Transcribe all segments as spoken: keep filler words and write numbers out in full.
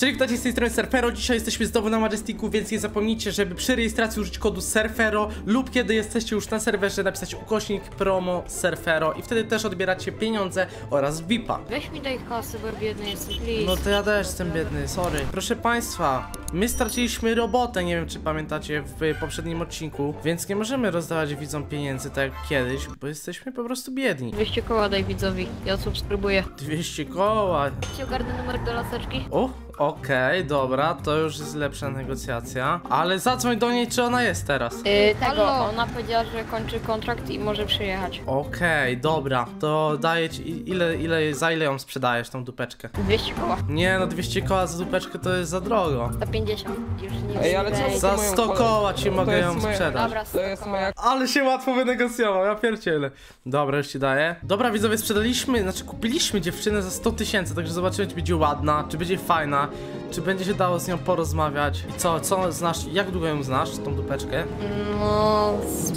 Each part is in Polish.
Czyli ktoś z tej strony Surfero, dzisiaj jesteśmy znowu na Majesticu, więc nie zapomnijcie, żeby przy rejestracji użyć kodu Surfero lub kiedy jesteście już na serwerze napisać ukośnik promo Surfero i wtedy też odbieracie pieniądze oraz V I P-a. Weź mi daj kasy, bo biedny jestem, please. No to ja też jestem biedny, sorry. Proszę państwa, my straciliśmy robotę, nie wiem czy pamiętacie w poprzednim odcinku, więc nie możemy rozdawać widzom pieniędzy tak jak kiedyś, bo jesteśmy po prostu biedni. dwieście koła daj widzowi, ja subskrybuję. dwieście koła. Ci ogarnę numer do laseczki? O, okej, okay, dobra, to już jest lepsza negocjacja. Ale zadzwoń do niej, czy ona jest teraz. Yy, tego, ona powiedziała, że kończy kontrakt i może przyjechać. Okej, okay, dobra, to daję ci, ile, ile, za ile ją sprzedajesz, tą dupeczkę? dwieście koła. Nie no, dwieście koła za dupeczkę to jest za drogo. sto pięćdziesiąt, już nie. Ej, ale co Za sto koła ci mogę ją moja... sprzedać. Dobra, sto To jest koła. moja... Ale się łatwo wynegocjował, ja pierdzielę. Dobra, już ci daję. Dobra, widzowie, sprzedaliśmy, znaczy kupiliśmy dziewczynę za sto tysięcy, także zobaczymy, czy będzie ładna, czy będzie fajna, czy będzie się dało z nią porozmawiać. I co, co znasz, jak długo ją znasz, tą dupeczkę? No,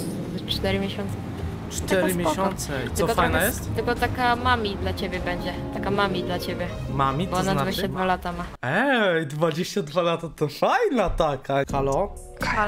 z cztery miesiące. Cztery miesiące. I co, Tylko fajna trochę- jest? Tylko taka mami dla ciebie będzie. Taka mami dla ciebie. Mami, Bo to ona znaczy? dwadzieścia dwa lata ma. Ej, dwadzieścia dwa lata to fajna taka. Halo? Halo,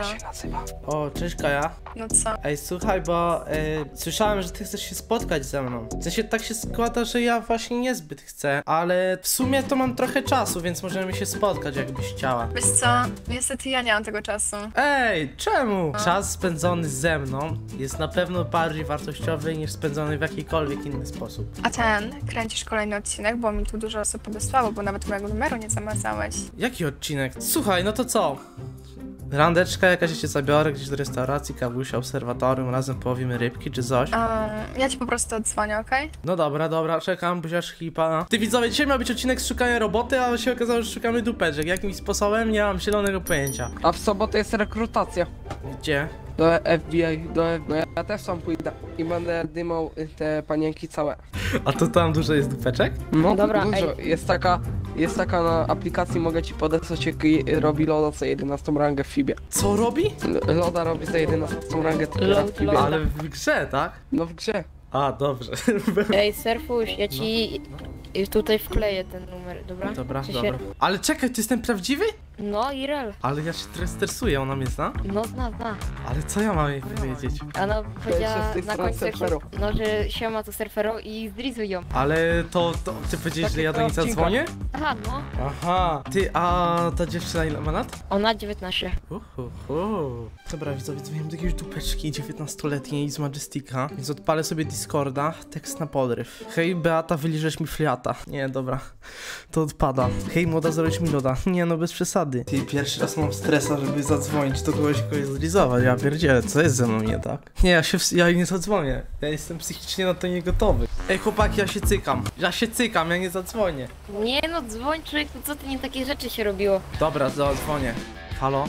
O, cześć Kaja. no co? Ej, słuchaj, bo e, słyszałem, że ty chcesz się spotkać ze mną. W sensie tak się składa, że ja właśnie niezbyt chcę, ale w sumie to mam trochę czasu, więc możemy się spotkać, jakbyś chciała. Wiesz co, niestety ja nie mam tego czasu. Ej, czemu? Czas spędzony ze mną jest na pewno bardziej wartościowy niż spędzony w jakikolwiek inny sposób. A ten, kręcisz kolejny odcinek, bo mi tu dużo osób podesłało, bo nawet mojego numeru nie zamazałeś. Jaki odcinek? Słuchaj, no to co? Randeczka jakaś, cię zabiorę gdzieś do restauracji, kawusia, obserwatorium, razem połowimy rybki czy coś. Um, ja ci po prostu odzwonię, okej? No dobra, dobra, czekam, buziasz hipa. Ty widzowie, dzisiaj miał być odcinek z szukania roboty, a się okazało, że szukamy dupeczek. Jakimś sposobem nie mam zielonego pojęcia. A w sobotę jest rekrutacja. Gdzie? Do F B I, do F B I. Ja też tam pójdę i będę dymał te panienki całe. A to tam dużo jest dupeczek? No Dobra, dużo. Jest taka, jest taka na aplikacji, mogę ci podesłać, jak robi Loda za jedenastą rangę w Fibie. Co robi? L- Loda robi za jedenastą rangę Lo- w Fibie. Loda. Ale w grze, tak? No w grze. A, dobrze. Ej, Surfuś, ja ci tutaj wkleję ten numer, dobra? Dobra, Czy dobra. Się... Ale czekaj, ty jestem prawdziwy? No, Irel. Ale ja się trochę stresuję, ona mnie zna? No, zna, zna. Ale co ja mam jej powiedzieć? Ona powiedziała z tych na stron końcu, jak się, surferów. no, że siema to surfero i zdrizuj ją. Ale to, to ty powiedziałeś, że ja do niej Takie zadzwonię? Aha, no. Aha, ty, a ta dziewczyna ile ma lat? Ona dziewiętnaście. Uhuhu. Dobra, widzowie, dzwoniłem do jakiejś dupeczki dziewiętnastoletniej z Majestica, więc odpalę sobie Discorda, tekst na podryw. Hej Beata, wyliżesz mi fliata. Nie, dobra, to odpada. Hej młoda, zrobić mi loda. Nie no, bez przesady. Ty, pierwszy raz mam stresa, żeby zadzwonić do kogoś, kogoś zrealizować. Ja pierdzielę, co jest ze mną nie tak? Nie, ja się, ja nie zadzwonię. Ja jestem psychicznie na to niegotowy. Ej chłopaki, ja się cykam. Ja się cykam, ja nie zadzwonię. Nie no, dzwoń człowieku, co ty nie takie rzeczy się robiło? Dobra, zadzwonię. Halo?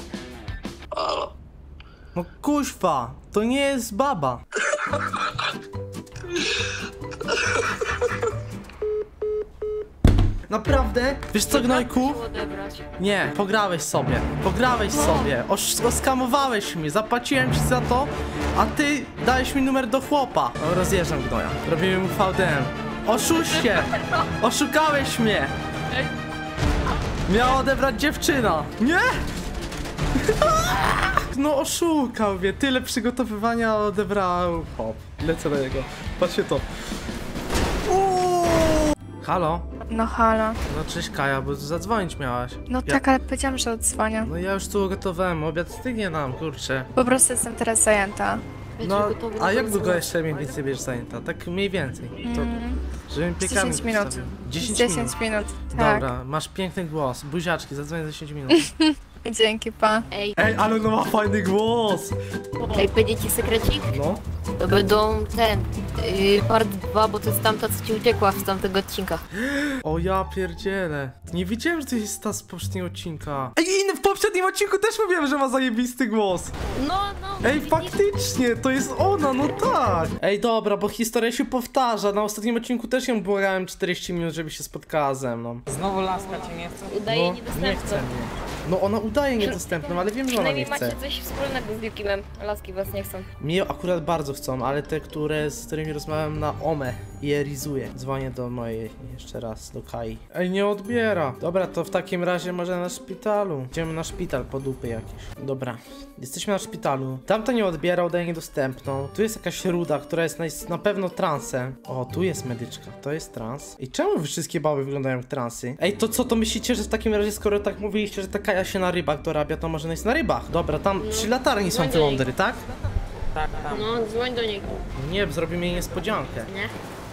Halo? No kuźwa, to nie jest baba. Naprawdę? Wiesz co, gnojku? Musiał odebrać. Nie, pograłeś sobie. Pograłeś sobie. Osz oskamowałeś mnie, zapłaciłem ci za to, a ty dałeś mi numer do chłopa. No, rozjeżdżam gnoja. Robimy mu V D M. Oszuście! Oszukałeś mnie! Miała odebrać dziewczyna. Nie? No oszukał mnie, tyle przygotowywania odebrał. Hop, lecę na niego. Patrzcie to. Uuu. Halo? No halo. No cześć Kaja, bo zadzwonić miałaś. No Ja- tak, ale powiedziałam, że odzwonię. No ja już tu ugotowałem, obiad stygnie nam, kurczę. Po prostu jestem teraz zajęta. Wiecie, No, gotowy a do jak końca. długo jeszcze mniej więcej będziesz zajęta? Tak mniej więcej. To, Mm, żebym piekami dziesięć minut. postawił. dziesięć dziesięć minut. minut. Tak. Dobra, masz piękny głos. Buziaczki, zadzwonię za dziesięć minut. Dzięki, pa. Ej, Ej, ale no ma fajny głos! ej, powiedzieć ci sekrecik? No. To będą ten, yy, part dwa, bo to jest tamta, co ci uciekła z tamtego odcinka. O ja pierdzielę. Nie wiedziałem, że to jest ta z poprzedniego odcinka. Ej, i w poprzednim odcinku też mówiłem, że ma zajebisty głos. No, no. Ej, faktycznie, to jest ona, no tak. Ej, dobra, bo historia się powtarza. Na ostatnim odcinku też ją błagałem czterdzieści minut, żeby się spotkała ze mną. Znowu laska cię nie chce. Udaje No, nie niedostępną. chce mnie. No ona udaje niedostępną, ale wiem, że ona nie Przynajmniej chce. macie coś wspólnego z Yukimem. Laski was nie chcą. Mnie akurat bardzo chcą, ale te, które, z którymi rozmawiam na Ome je rizuję. Dzwonię do mojej jeszcze raz, do Kai. Ej, nie odbiera. Dobra, to w takim razie może na szpitalu. Idziemy na szpital po dupy jakieś. Dobra, jesteśmy na szpitalu. Tamto nie odbiera, udaje niedostępną. Tu jest jakaś ruda, która jest na, na pewno transem. O, tu jest medyczka, to jest trans. I czemu wy wszystkie baby wyglądają jak transy? Ej, to co, to myślicie, że w takim razie, skoro tak mówiliście, że ta Kaja się na rybach dorabia, to może ona jest na rybach? Dobra, tam przy latarni są te lądry, tak? Tak, tam. No, dzwoń do niego. Nie, zrobimy jej niespodziankę. Nie?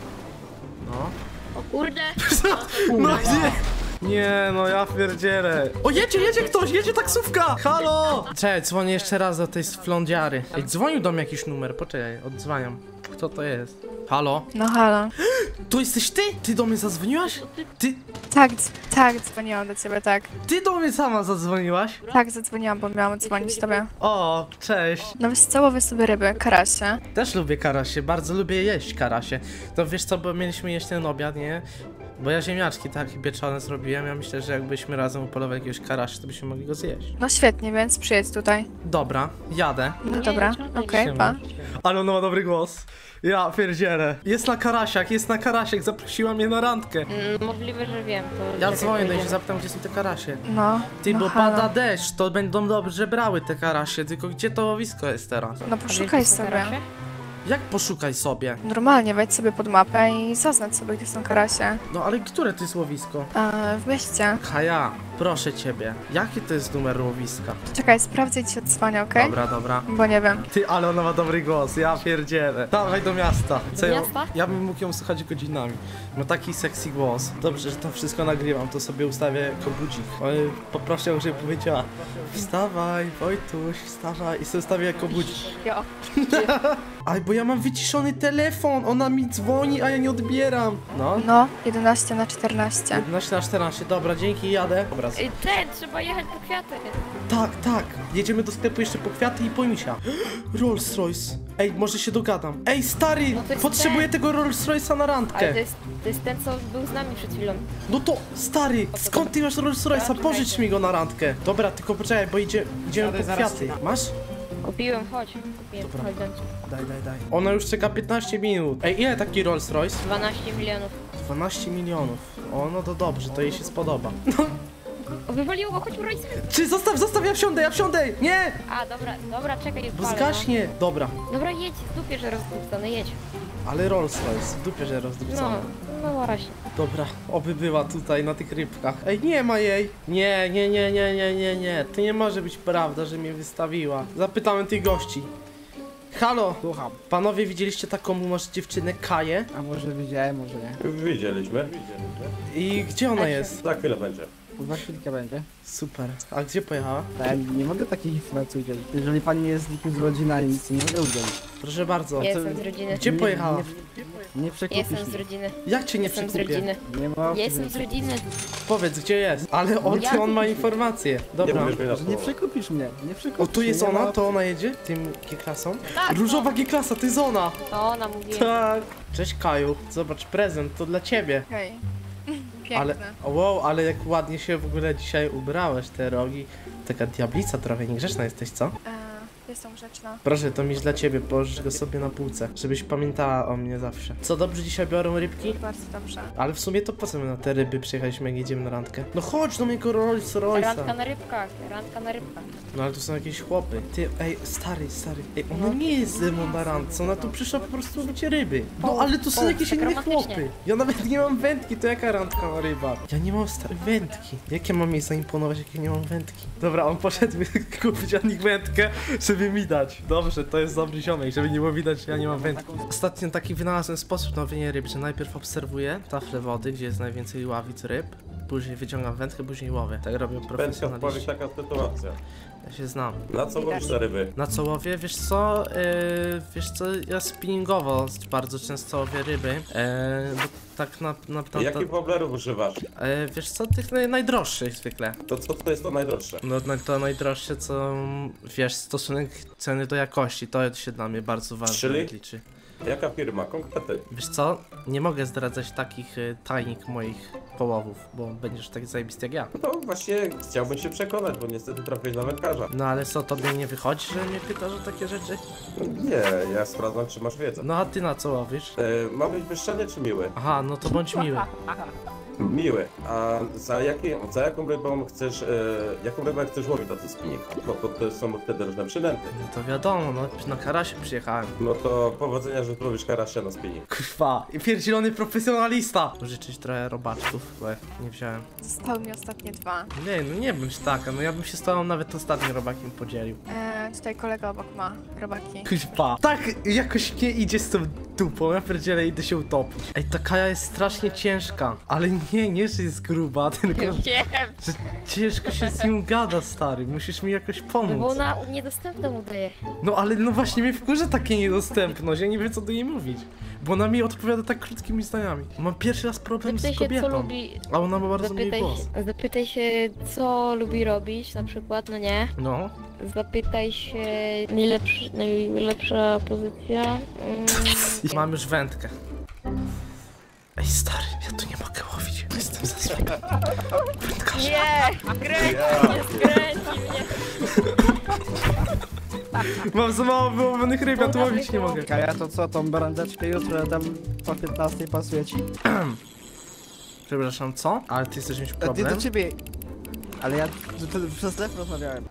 No. O kurde! No nie! Nie, no ja pierdzielę. O, jedzie, jedzie ktoś, jedzie taksówka! Halo! Cześć, dzwonię jeszcze raz do tej flądziary. Ej, dzwonił do mnie jakiś numer, poczekaj, odzwaniam. Kto to jest? Halo? No halo. To jesteś ty? Ty do mnie zadzwoniłaś? Ty, Tak, dz- tak, dzwoniłam do ciebie, tak. ty do mnie sama zadzwoniłaś? Tak, zadzwoniłam, bo miałam dzwonić do tobie. O, cześć. No wiesz co, łowię sobie ryby, karasie. Też lubię karasie, bardzo lubię jeść karasie. To wiesz co, bo mieliśmy jeść ten obiad, nie? Bo ja ziemniaczki tak pieczone zrobiłem, ja myślę, że jakbyśmy razem upolowali jakiegoś karasia, to byśmy mogli go zjeść. No świetnie, więc przyjedź tutaj. Dobra, jadę. No dobra, okej, pa. Ale ona ma dobry głos. Ja pierdzielę. Jest na karasiach, jest na karasiach, zaprosiła mnie na randkę. Mm, możliwe, że wiem. To Ja czekaj, dzwonię do niej, pójdziemy. się zapytam, gdzie są te karasie. No, Ty, no bo halo. pada deszcz, to będą dobrze brały te karasie, tylko gdzie to łowisko jest teraz? No A wiesz, poszukaj gdzie są sobie. karasie? Jak poszukaj sobie? Normalnie, wejdź sobie pod mapę i zaznacz sobie, gdzie są karasie. No ale które to jest łowisko? E, w mieście. Kaja, proszę ciebie, jaki to jest numer łowiska? Czekaj, sprawdzę i ci odzwonię, okej? Dobra, dobra. Bo nie wiem. Ty, ale ona ma dobry głos, ja pierdzielę. Dawaj do miasta. Do ja, miasta? ja bym mógł ją słuchać godzinami. Ma taki sexy głos. Dobrze, że to wszystko nagrywam, to sobie ustawię jako budzik. Ale poproszę ją, żeby powiedziała: wstawaj, Wojtuś, wstawaj. I sobie ustawię jako budzik. Jo. Ale bo ja mam wyciszony telefon, ona mi dzwoni, a ja nie odbieram. No. No, jedenaście na czternaście. jedenaście na czternaście, dobra, dzięki, jadę. Dobra, z- Ej, ten, trzeba jechać po kwiaty. tak, tak. Jedziemy do sklepu jeszcze po kwiaty i po misia. Rolls Royce. Ej, może się dogadam. Ej, stary, No to jest potrzebuję ten. tego Rolls Royce'a na Ale randkę. to jest, to jest ten, co był z nami przed chwilą. No to, stary, skąd ty masz Rolls Royce'a? Pożycz mi go na randkę. Dobra, tylko poczekaj, bo idzie, idziemy po kwiaty. Masz? Kupiłem, chodź. Kupiłem, Dobra. chodź, dam ci. Daj, daj, daj. Ona już czeka piętnaście minut. Ej, ile taki Rolls Royce? dwanaście milionów. dwanaście milionów. O, no to dobrze, to jej się spodoba. O, wywaliło go, chodź, Royce. Czy zostaw, zostaw, ja wsiądę, ja wsiądę! Nie! A, dobra, dobra, czekaj, Bo odpalę, zgaśnie. Dobra, No. Dobra, jedź, w dupie, że rozdupcony, jedź. ale Rolls Royce, w dupie, że No, rozdupcony. no właśnie. Dobra, oby była tutaj na tych rybkach. Ej, nie ma jej! Nie, nie, nie, nie, nie, nie, nie. To nie może być prawda, że mnie wystawiła. Zapytałem tych gości. Halo! Słucham. Panowie, widzieliście taką może dziewczynę Kaję? A może widziałem, może nie. Widzieliśmy. I gdzie ona jest? Za chwilę będzie. Za chwilkę będzie. Super. A gdzie pojechała? Ja nie mogę takich informacji udzielić. Jeżeli pani nie jest z nikim z rodziny, ani nic nie mogę udzielić. Proszę bardzo. Jestem z rodziny. Gdzie Nie- pojechała? Nie, nie przekupisz Jestem z mnie. rodziny. Jak cię nie Jestem z przekupię? rodziny. Nie ma opcji, Jestem że- z rodziny. Powiedz, gdzie jest. Ale on, Ja- on ma informacje. Nie Dobra. mówisz mi na Że nie słowo. przekupisz mnie, nie przekupisz O, tu jest mnie, nie ma ona? opcji. To ona jedzie? Tym G-klasą? Tak, Różowa G-klasa, to jest ona! To ona mówiła. Tak. Cześć Kaju. Zobacz, prezent, to dla ciebie. Okej. Piękne. Ale, wow, ale jak ładnie się w ogóle dzisiaj ubrałeś, te rogi. Taka diablica trochę, niegrzeczna jesteś, co? E, jestem grzeczna. Proszę, to miś dla ciebie, położysz go sobie na półce, żebyś pamiętała o mnie zawsze. Co, dobrze dzisiaj biorą rybki? Bardzo dobrze. Ale w sumie to po co my na te ryby przyjechaliśmy, jak jedziemy na randkę? No chodź do mojego Rolls Royce'a. Randka na rybkach, randka na rybkach. No ale tu są jakieś chłopy. Ty, ej, stary, stary. Ej, ona nie jest ze mną na randce, ona tu przyszła po prostu łowić ryby. No O, ale to są o, jakieś tak inne romantycznie. chłopy. Ja nawet nie mam wędki, to jaka randka na rybach? Ja nie mam stary wędki. Jak ja mam jej zaimponować, jak ja nie mam wędki? Dobra, on poszedł kupić od nich wędkę, żeby mi dać. Dobrze, to jest dobry ziomek, żeby nie było widać, że ja nie mam wędki. Ostatnio taki wynalazłem sposób na łowienie ryb, że najpierw obserwuję taflę wody, gdzie jest najwięcej ławic ryb. Później wyciągam wędkę, później łowię. Tak robią Wędka profesjonaliści. odpowiedź, taka sytuacja. Ja się znam. Na co łowisz te ryby? Na co łowię? Wiesz co? Yy, wiesz co? Ja spinningowo bardzo często łowię ryby. Yy, bo tak na... na, na, na Jakich woblerów używasz? yy, wiesz co? Tych naj, najdroższych zwykle. To co to jest to najdroższe? No na- to najdroższe co... Wiesz, stosunek ceny do jakości. To się dla mnie bardzo ważne Czyli? liczy. Jaka firma? Konkrety. Wiesz co? Nie mogę zdradzać takich y, tajnik moich połowów, bo będziesz tak zajebisty jak ja. No właśnie chciałbym się przekonać, bo niestety trafiłeś na wędkarza. No ale co, tobie nie wychodzi, że mnie pytasz o takie rzeczy? No nie, ja sprawdzam, czy masz wiedzę. No a ty na co łowisz? E, ma być wyszczenie czy miły? Aha, no to bądź miły. Miły. A za, jakie, za jaką rybą chcesz, e, jaką rybę chcesz łowić na ten spinning? No to, to są wtedy różne przynęty. No to wiadomo, no na karasie przyjechałem. No to powodzenia, że łowisz karasia na spinning. Kurwa, i pierdzielony profesjonalista! Życzyć trochę robaczków, bo ja nie wziąłem. Zostały mi ostatnie dwa. Nie, no nie bądź taka, no ja bym się z tobą nawet ostatnim robakiem podzielił. E, tutaj kolega obok ma robaki. Kurwa, tak jakoś nie idzie z tą dupą, ja pierdzielę, idę się utopić. Ej, ta kaja jest strasznie ciężka, ale nie, nie, że jest gruba, tylko Wiem, że ciężko się z nią gada, stary, musisz mi jakoś no bo pomóc. ona niedostępną udaje. No ale no właśnie mnie wkurza takie niedostępność, ja nie wiem co do niej mówić. Bo ona mi odpowiada tak krótkimi zdaniami. Mam pierwszy raz problem Zapytaj z się, co kobietą, lubi. a ona ma bardzo miły Zapytaj głos. się, zapytaj się, co lubi robić, na przykład, no nie? No. Zapytaj się, najlepszy, najlepsza pozycja. Mm, Mam już wędkę. Ej stary, ja tu nie mogę łowić, jestem za zły. Wędkarz. nie! Kręci mnie, skręci mnie! Mam za mało wyłowionych ryb, ja tu łowić nie mogę. Kaja, to co, tą brandeczkę jutro tam po piętnastej pasuje ci? Przepraszam, co? Ale ty chcesz mieć Nie problem? do ciebie. Ale ja wtedy przez telefon rozmawiałem.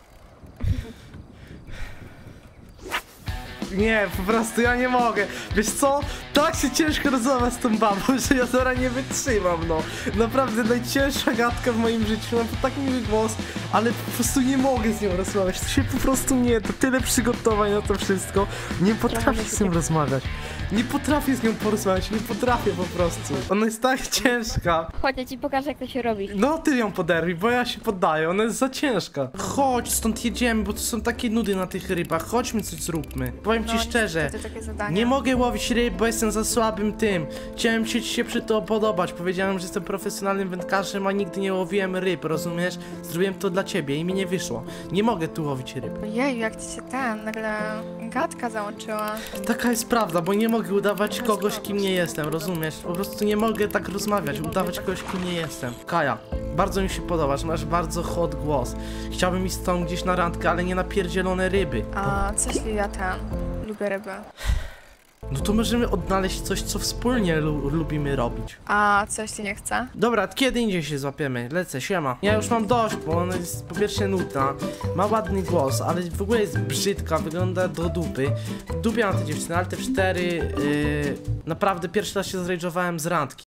Nie, po prostu ja nie mogę. Wiesz co? Tak się ciężko rozmawia z tą babą, że ja zaraz nie wytrzymam, no. Naprawdę najcięższa gadka w moim życiu, mam tak miły głos, ale po prostu nie mogę z nią rozmawiać. To się po prostu nie, to tyle przygotowań na to wszystko. Nie potrafię z nią rozmawiać. Nie potrafię z nią porozmawiać, nie potrafię po prostu. Ona jest tak ciężka. Chodź, ja ci pokażę, jak to się robi. No ty ją poderwij, bo ja się poddaję, ona jest za ciężka. Chodź, stąd jedziemy, bo to są takie nudy na tych rybach, chodźmy coś zróbmy. Powiem ci No, szczerze, niestety takie zadania. nie mogę łowić ryb, bo jestem za słabym tym. Chciałem ci się przy to podobać, powiedziałem, że jestem profesjonalnym wędkarzem, a nigdy nie łowiłem ryb, rozumiesz? Zrobiłem to dla ciebie i mi nie wyszło. Nie mogę tu łowić ryb. Ojej, jak ci się ten, nagle gadka załączyła. Taka jest prawda, bo nie mogę udawać kogoś, kim nie jestem, rozumiesz? Po prostu nie mogę tak rozmawiać, udawać kogoś, kim nie jestem. Kaja, bardzo mi się podobasz, masz bardzo hot głos. Chciałbym iść z tobą gdzieś na randkę, ale nie na pierdzielone ryby. A co jeśli ja ten, lubię ryby? No to możemy odnaleźć coś, co wspólnie lu lubimy robić. A co jeśli nie chcę? Dobra, kiedy indziej się złapiemy. Lecę, siema. Ja już mam dość, bo ona jest po pierwsze nudna, ma ładny głos, ale w ogóle jest brzydka, wygląda do dupy. Dupię na tę dziewczynę, ale te cztery, yy, naprawdę pierwszy raz się zrajdżowałem z randki.